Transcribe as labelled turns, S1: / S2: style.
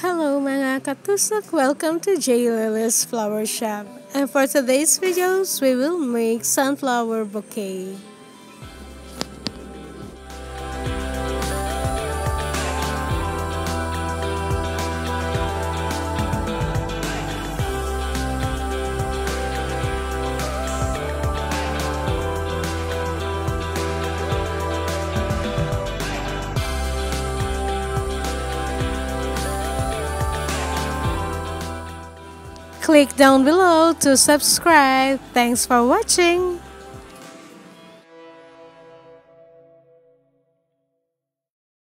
S1: Hello mga katusok! Welcome to J. Lily's Flower Shop. And for today's videos, we will make sunflower bouquet. Click down below to subscribe. Thanks for watching.